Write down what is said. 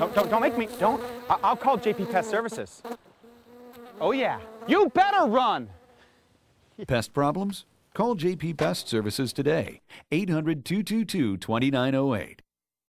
Don't make me. Don't. I'll call JP Pest Services. Oh, yeah. You better run. Pest problems? Call JP Pest Services today. 800-222-2908.